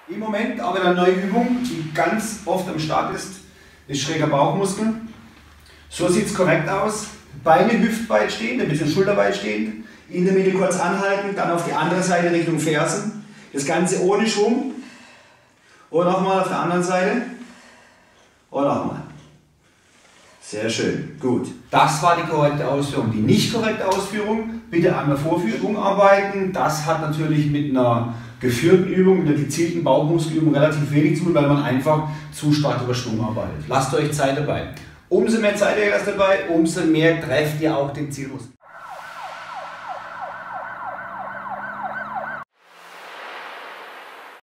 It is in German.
Im Moment aber eine neue Übung, die ganz oft am Start ist schräger Bauchmuskel. So sieht es korrekt aus. Beine hüftweit stehend, ein bisschen schulterweit stehend. In der Mitte kurz anhalten, dann auf die andere Seite Richtung Fersen. Das Ganze ohne Schwung. Und nochmal auf der anderen Seite. Und nochmal. Sehr schön, gut. Das war die korrekte Ausführung. Die nicht korrekte Ausführung, bitte an der Vorführung arbeiten. Das hat natürlich mit einer geführten Übung, mit einer gezielten Bauchmuskelübung relativ wenig zu tun, weil man einfach zu stark über Schwung arbeitet. Lasst euch Zeit dabei. Umso mehr Zeit ihr lasst dabei, umso mehr trefft ihr auch den Zielmuskel.